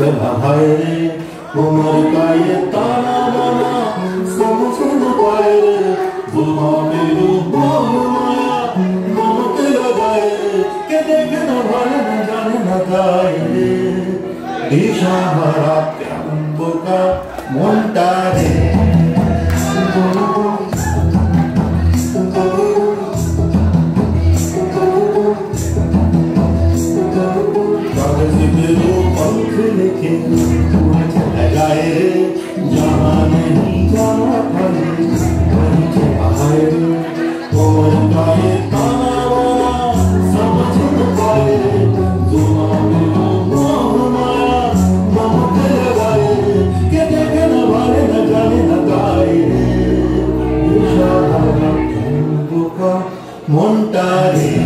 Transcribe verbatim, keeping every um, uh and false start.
हाय रे उमर का ये ताना बाना समझ न पाए रे जुल्मा मेरी मोह माया नमक लगाए रे के देखे न भाले न जाने न गाए रे ईशा हरा प्याम्बो का मोंटा रे पंख लेके लगाए रे जहाँ नहीं जाना भाई वहीं के आए रे और का ये ताना बाना समझ न पाए रे जुल्मा मेरा मोह माया नमक लगाए रे के देखे न भाले न जाने न गाए रे इशारा का मोंटा रे।